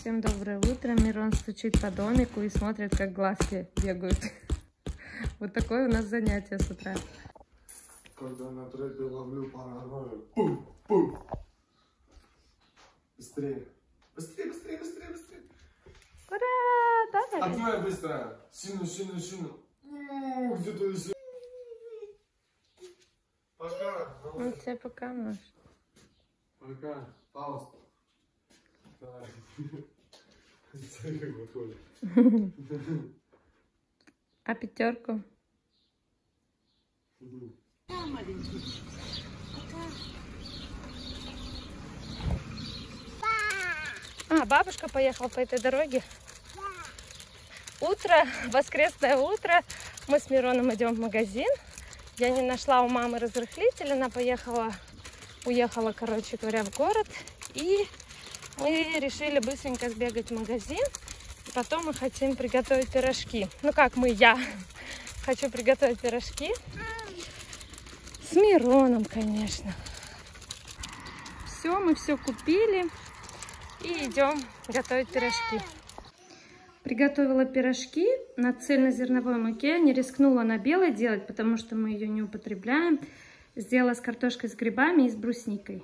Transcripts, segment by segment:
Всем доброе утро. Мирон стучит по домику и смотрит, как глазки бегают. Вот такое у нас занятие с утра. Когда на трэпе ловлю паранойю. Пум-пум. Быстрее. Быстрее, быстрее, быстрее, быстрее. Ура! Да, А твоя быстро. Сильно, сильно, сильно. Где-то еще. Пока. Он тебе пока можешь. Пока. Пауз. Давай. А пятерку? А, бабушка поехала по этой дороге. Утро, воскресное утро. Мы с Мироном идем в магазин. Я не нашла у мамы разрыхлитель. Она уехала, короче говоря, в город. И мы решили быстренько сбегать в магазин. И потом мы хотим приготовить пирожки. Ну как я хочу приготовить пирожки. С Мироном, конечно. Все, мы все купили. И идем готовить пирожки. Приготовила пирожки на цельнозерновой муке. Не рискнула на белой делать, потому что мы ее не употребляем. Сделала с картошкой с грибами и с брусникой.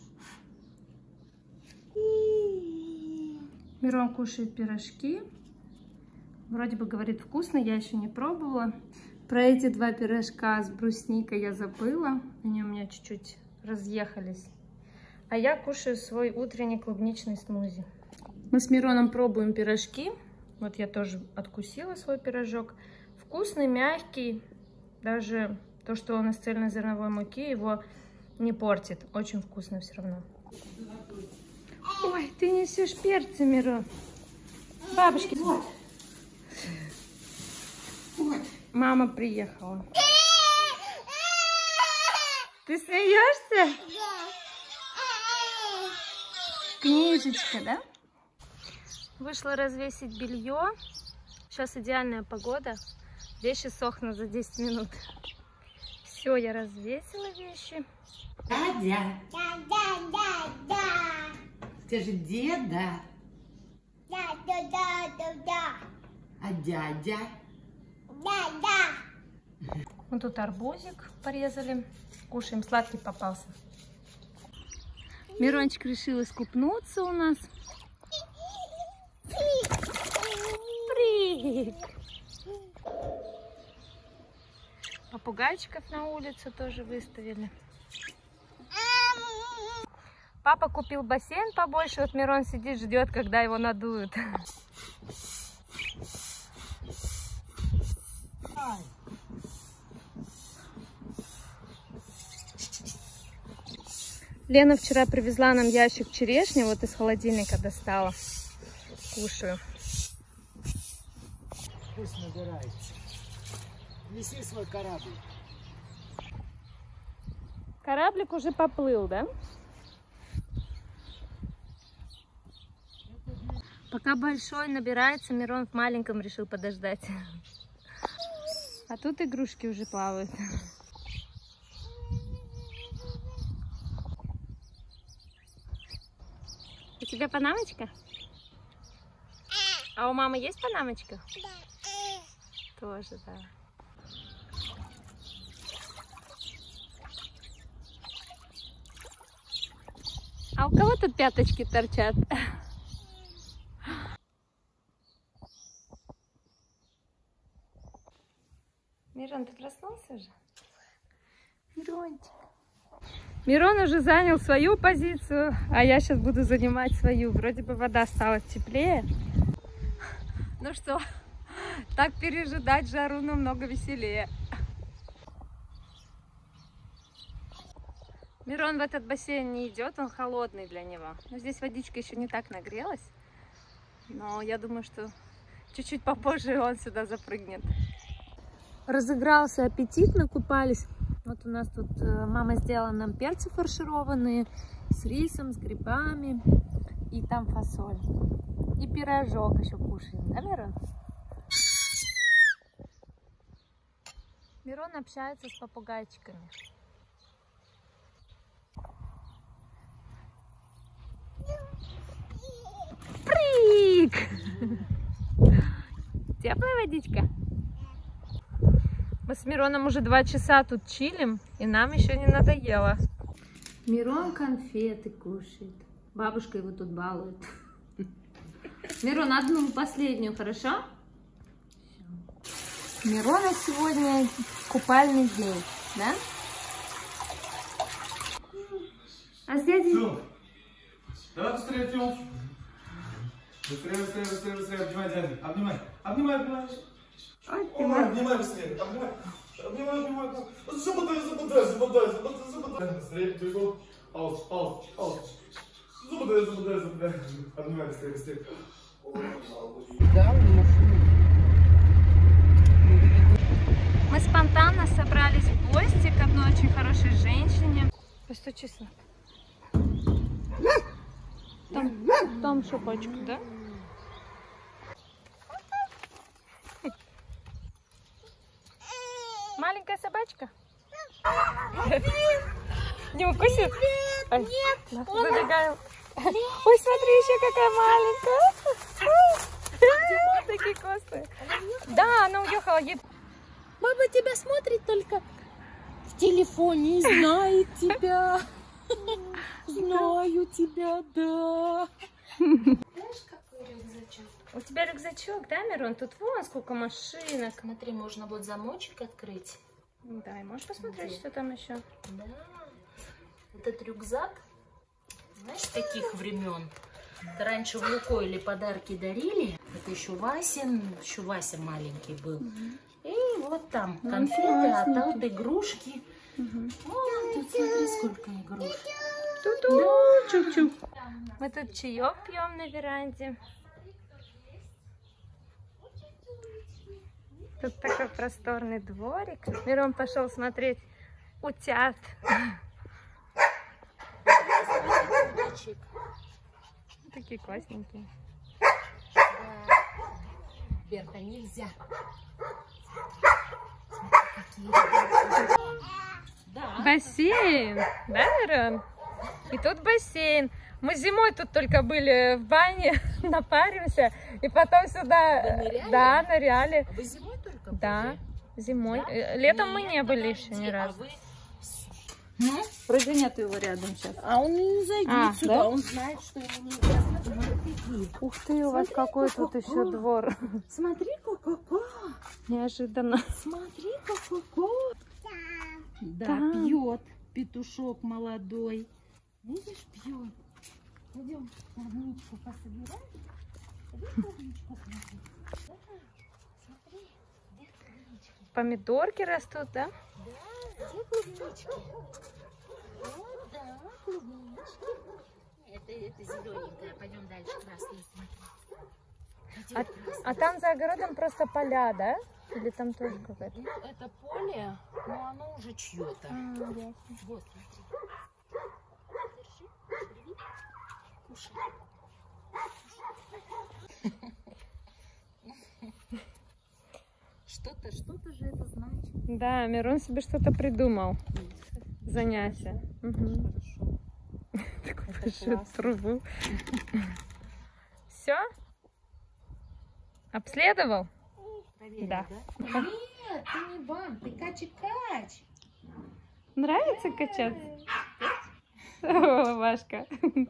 Мирон кушает пирожки. Вроде бы говорит вкусно, я еще не пробовала. Про эти два пирожка с брусникой я забыла. Они у меня чуть-чуть разъехались. А я кушаю свой утренний клубничный смузи. Мы с Мироном пробуем пирожки. Вот я тоже откусила свой пирожок. Вкусный, мягкий. Даже то, что он из цельнозерновой муки, его не портит. Очень вкусно все равно. Ой, ты несешь перцы, Мирон. Бабушки. Вот. Вот. Мама приехала. Ты смеешься? Книжечка, да? Вышла развесить белье. Сейчас идеальная погода. Вещи сохнут за 10 минут. Все, я развесила вещи. Дядя. Скажи, деда. А дядя? Вот тут арбузик порезали. Кушаем, сладкий попался. Мирончик решил искупнуться у нас. Прик! Попугайчиков на улицу тоже выставили. Папа купил бассейн побольше. Вот Мирон сидит, ждет, когда его надуют. Лена вчера привезла нам ящик черешни. Вот из холодильника достала. Кушаю. Пусть набирается. Неси свой кораблик. Кораблик уже поплыл, да? Пока большой набирается, Мирон в маленьком решил подождать. А тут игрушки уже плавают. У тебя панамочка? А у мамы есть панамочка? Да. Тоже, да. А у кого тут пяточки торчат? Мирон, ты проснулся уже? Мирончик. Мирон уже занял свою позицию, а я сейчас буду занимать свою. Вроде бы вода стала теплее. Ну что, так пережидать жару намного веселее. Мирон в этот бассейн не идет, он холодный для него. Но здесь водичка еще не так нагрелась. Но я думаю, что чуть-чуть попозже он сюда запрыгнет. Разыгрался аппетит, накупались. Вот у нас тут мама сделала нам перцы фаршированные с рисом, с грибами. И там фасоль. И пирожок еще кушаем, да, Мирон? Мирон общается с попугайчиками. Привет! водичка? Мы с Мироном уже 2 часа тут чилим, и нам еще не надоело. Мирон конфеты кушает. Бабушка его тут балует. Мирон, одну последнюю, хорошо? Мирона сегодня купальный день, да? А с дядей... Все. Давай быстрее, Тём. Быстрее, быстрее, быстрее, быстрее. Обнимай дядю. Обнимай. Обнимай, обнимай. Ой, ты Ой, обнимай быстрее. Обнимай. Обнимай, обнимай. Замотай. Быстрее, бегом. Пауз. Замотай. Обнимай быстрее, быстрее. Мы спонтанно собрались в гости к одной очень хорошей женщине. Постучись. Там шапочку, да? Маленькая собачка? Не укусит? Нет. Забегаем. Ой, смотри, еще какая маленькая. Такие косты. Да, она уехала. Мама тебя смотрит только в телефоне и знает тебя. Знаю тебя, да. Знаешь, какой рюкзачок? У тебя рюкзачок, да, Мирон? Тут вон сколько машинок. Смотри, можно вот замочек открыть. Да, и можешь посмотреть, что там еще? Да. Этот рюкзак, знаешь, с каких времен? Это раньше в Лукойле подарки дарили. Это еще Вася маленький был. И вот там конфеты, а тут игрушки. Вон, тут смотри, сколько игрушек. Чук-чук. Мы тут чаек пьем на веранде. Тут такой просторный дворик. Мирон пошел смотреть утят. Такие классненькие. Берта, нельзя. Бассейн, да, Мирон? И тут бассейн. Мы зимой тут только были в бане, напаримся, и потом сюда... Вы ныряли? Да, ныряли. Вы зимой только были? Да, зимой. Да? Летом мы не были Подожди, еще ни разу. вы... Вроде нету его рядом сейчас. А он не зайдет А, сюда, да? он знает, что ему нельзя. Смотри, Ух ты, у вас какой тут еще двор. смотри, ко-ко-ко. Неожиданно. Смотри, ко-ко-ко. Да, Да. пьет петушок молодой. Видишь, пьет. Пойдем клубничку пособираем. Пойдем клубничку смотри. Да, смотри, где клубнички? Помидорки растут, да? Да, где клубнички? Вот, да, клубнички. Это зелененькая. Пойдем дальше красные смотреть. А там за огородом просто поля, да? Или там тоже какая-то? Ну, это поле, но оно уже чье-то. Вот, смотри. Держи, держи. Кушай. Что-то же это значит. Да, Мирон себе что-то придумал. Занятие. Угу. Хорошо. Такую большую трубу. Все? Обследовал? Проверили, Да. Нет, ты не бам, ты кач-кач. Нравится качаться? О, Машка.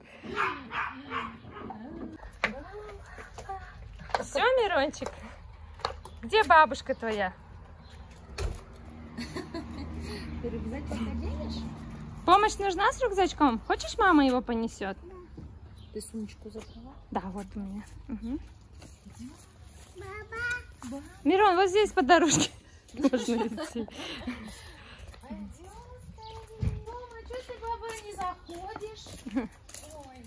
Все, Мирончик? Где бабушка твоя? Ты рюкзачок оденешь? Помощь нужна с рюкзачком? Хочешь, мама его понесет? Ты сумочку забрала? Да, вот у меня. Угу. Мирон, вот здесь по дорожке можно идти. Пойдем, Тома, что ты, баба, не заходишь? Ой.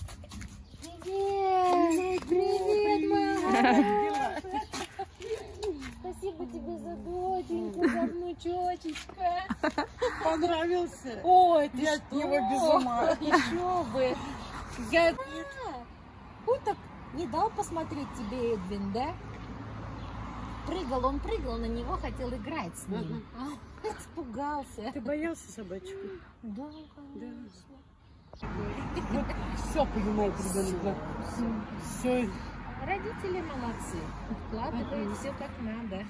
Привет! Привет, моя! Спасибо тебе за доченьку, за внучочечка. Понравился? Ой, ты Я что? от него без ума. Еще бы. Я... Уток не дал посмотреть тебе Эдвин, да? Он прыгал на него, хотел играть с ним. Испугался. Ты боялся собачку? Да, конечно. Все понимаю, да. Все. Родители молодцы. Вкладывают все как надо.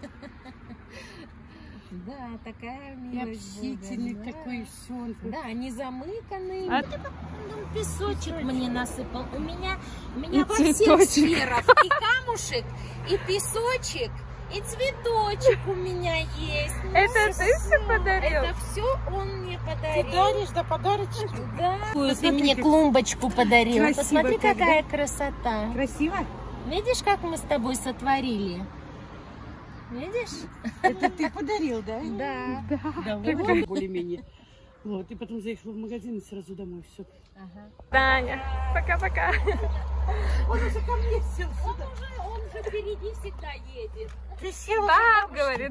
Да, такая И милость. общительный Бога, такой еще он. Да, не замыканный. А- Песочек мне насыпал. У меня И во всех цветочек. сферах и камушек, и песочек, и цветочек у меня есть. Ну, Это ты все подарил? Это все он мне подарил. Ты даришь, да, подарочки? Да. Ты мне клумбочку подарил. Красиво Посмотри, как, какая красота. Красиво? Видишь, как мы с тобой сотворили? Видишь? Это ты подарил, да? Да. Да, вот, более-менее. Вот, и потом заехала в магазин и сразу домой. Все. Таня, пока-пока. Он уже ко мне сел сюда. Он же впереди всегда едет. Ты села? Пап, говорит.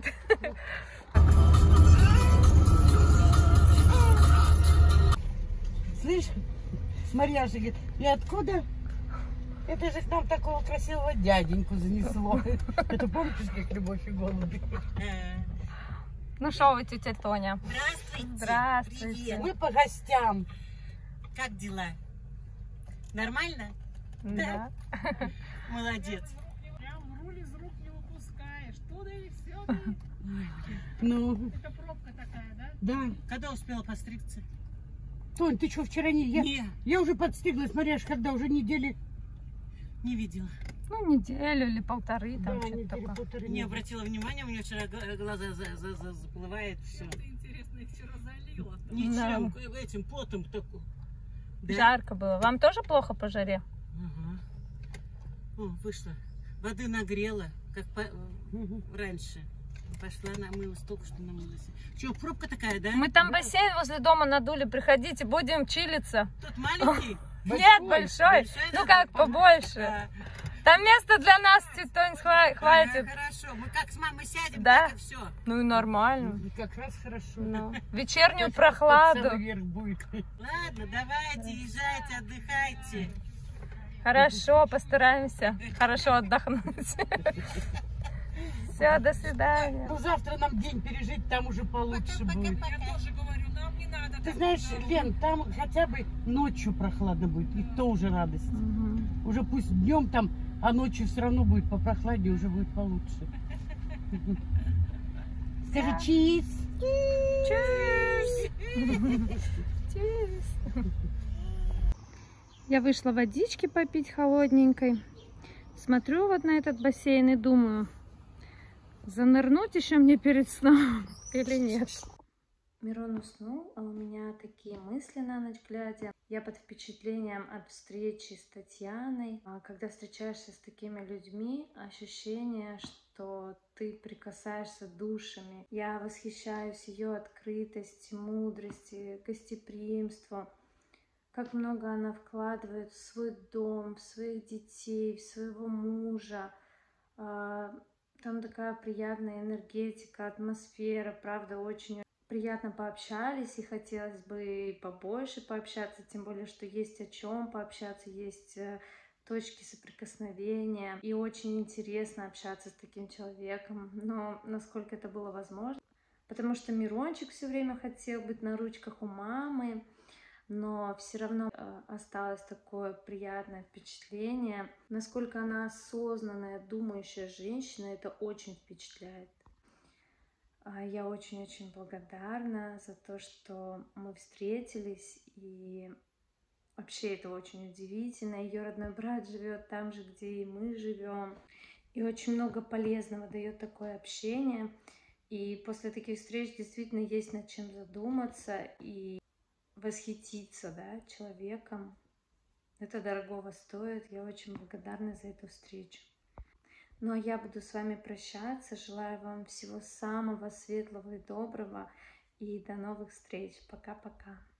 Слышь, Марьяша говорит, и откуда? Это же к нам такого красивого дяденьку занесло. Это помнишь, как «Любовь и голуби»? Ну что вы, тетя Тоня? Здравствуйте. Здравствуйте. Мы по гостям. Как дела? Нормально? Да. Молодец. Прям руль из рук не выпускаешь. Туда и все. Ну, Это пробка такая, да? да. Когда успела постригться? Тонь, ты что, вчера не... Не, Я уже подстриглась, Марьяш, когда уже недели... не видела. Ну, неделю или полторы, там Да, что-то недели такое. полторы Не недели. обратила внимания, у меня вчера глаза заплывает, все. Ты, интересно, их вчера залила. Ничем, этим потом такой. Да? Жарко было. Вам тоже плохо по жаре? Ага. О, вышла. Воды нагрела, как раньше. Пошла, намылась, только что намылась. Что, пробка такая, да? Мы там бассейн возле дома надули. Приходите, будем чилиться. Тут маленький? Нет, большой. Большой, Ну да? как, побольше. Да. Там места для нас, тетонь, хватит. Ага, хорошо. Мы как с мамой сядем, Да. так и все. Ну и нормально. Как раз хорошо. Ну, вечернюю Целый прохладу. верх будет. Ладно, давайте, езжайте, отдыхайте. Хорошо, постараемся хорошо отдохнуть. Все, до свидания. Ну, завтра нам день пережить, там уже получше будет. Я тоже говорю, нам не надо. Ты знаешь, Лен, там хотя бы ночью прохладно будет, и то уже радость. Уже пусть днем там, а ночью все равно будет попрохладнее, уже будет получше. Скажи чиз. Я вышла водички попить холодненькой. Смотрю вот на этот бассейн и думаю, занырнуть еще мне перед сном или нет. Мирон уснул, а у меня такие мысли на ночь глядя. Я под впечатлением от встречи с Татьяной. Когда встречаешься с такими людьми, ощущение, что ты прикасаешься душами. Я восхищаюсь ее открытости, мудрости, гостеприимству. Как много она вкладывает в свой дом, в своих детей, в своего мужа. Там такая приятная энергетика, атмосфера, правда, очень приятно пообщались, и хотелось бы побольше пообщаться, тем более, что есть о чем пообщаться, есть точки соприкосновения, и очень интересно общаться с таким человеком, но насколько это было возможно, потому что Мирончик все время хотел быть на ручках у мамы, но все равно осталось такое приятное впечатление. Насколько она осознанная, думающая женщина, это очень впечатляет. Я очень-очень благодарна за то, что мы встретились, и вообще это очень удивительно. Ее родной брат живет там же, где и мы живем, и очень много полезного дает такое общение. И после таких встреч действительно есть над чем задуматься и восхититься, да, человеком. Это дорогого стоит. Я очень благодарна за эту встречу. Ну а я буду с вами прощаться. Желаю вам всего самого светлого и доброго. И до новых встреч. Пока-пока.